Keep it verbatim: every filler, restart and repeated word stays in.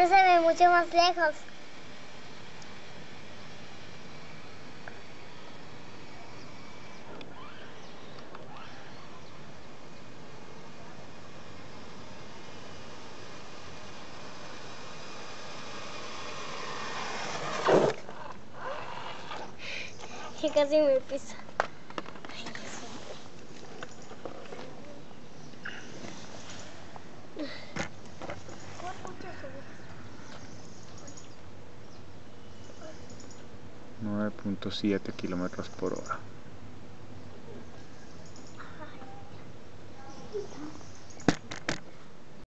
Ahora se ve mucho más lejos. Que casi me pisa. nueve punto siete kilómetros por hora.